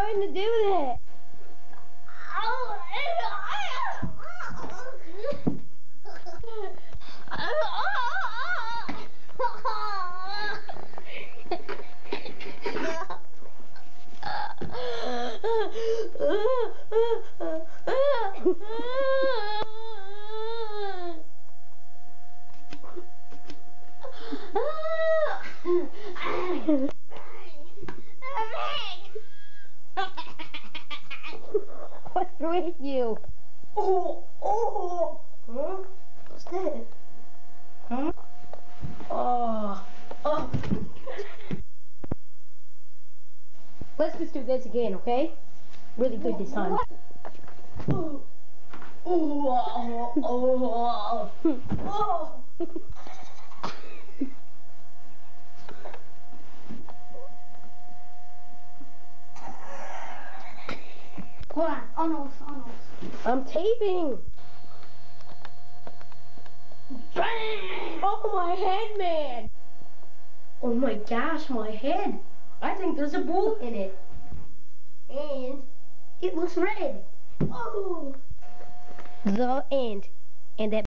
trying to do that? What's with you? Oh, oh, huh? What's that? Huh? Oh, oh. Let's just do this again, okay? Really good this time. Oh, oh, oh, oh. Hold on, almost. I'm taping. Bang! Oh, my head, man. Oh my gosh, my head. I think there's a bullet in it. And it looks red. Oh! The end. And that